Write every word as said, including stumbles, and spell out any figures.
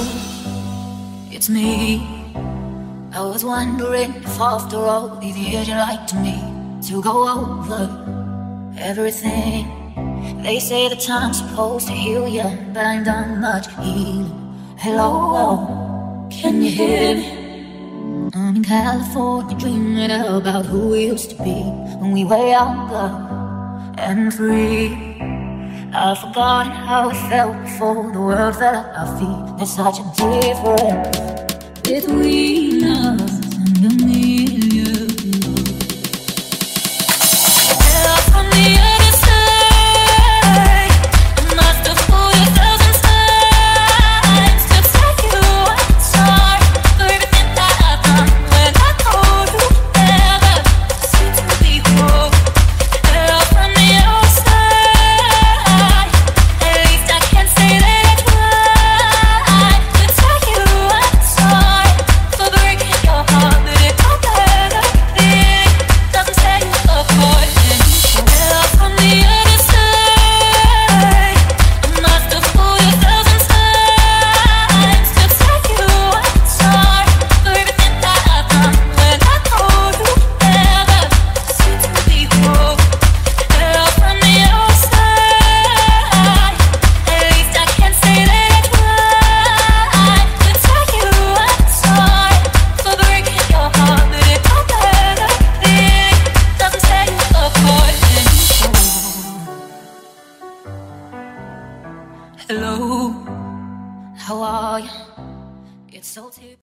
it's me. I was wondering if after all these years you'd like to me to go over everything. They say the time's supposed to heal you, but I ain't done much healing. Hello, can you hear me? I'm in California dreaming about who we used to be when we were younger and free. I've forgotten how it felt before the world fell at our feet. There's such a difference between us.